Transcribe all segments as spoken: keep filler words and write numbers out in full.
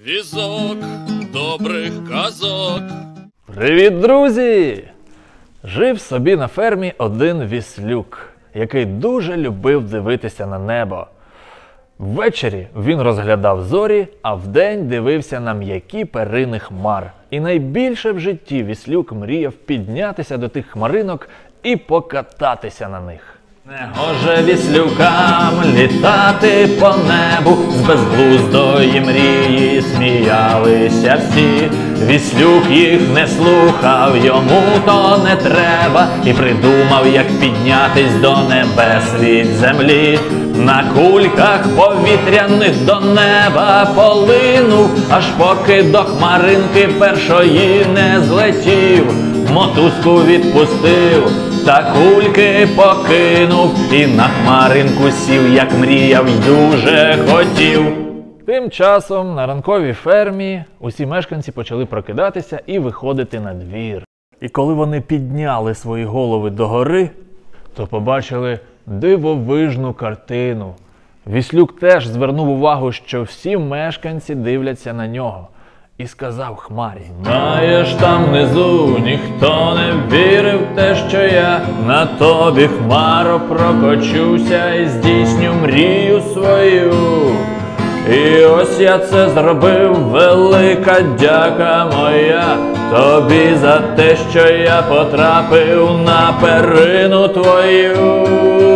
Візок добрих казок. Привіт, друзі! Жив собі на фермі один віслюк, який дуже любив дивитися на небо. Ввечері він розглядав зорі, а вдень дивився на м'які перини хмар. І найбільше в житті віслюк мріяв піднятися до тих хмаринок і покататися на них. Не гоже віслюкам літати по небу, з безглуздої мрії сміялися всі. Віслюк їх не слухав, йому то не треба, і придумав, як піднятись до небес від землі. На кульках повітряних до неба полинув, аж поки до хмаринки першої не злетів. Мотузку відпустив, та кульки покинув, і на хмаринку сів, як мріяв й дуже хотів. Тим часом на ранковій фермі усі мешканці почали прокидатися і виходити на двір. І коли вони підняли свої голови догори, то побачили дивовижну картину. Віслюк теж звернув увагу, що всі мешканці дивляться на нього. І сказав хмарі: «Знаєш, там внизу ніхто не вірив в те, що я на тобі, хмаро, прокочуся і здійсню мрію свою. І ось я це зробив, велика дяка моя тобі за те, що я потрапив на перину твою».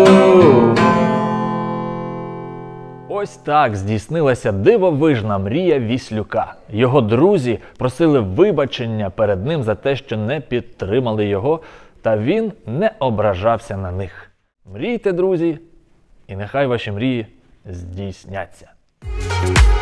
Ось так здійснилася дивовижна мрія віслюка. Його друзі просили вибачення перед ним за те, що не підтримали його, та він не ображався на них. Мрійте, друзі, і нехай ваші мрії здійсняться.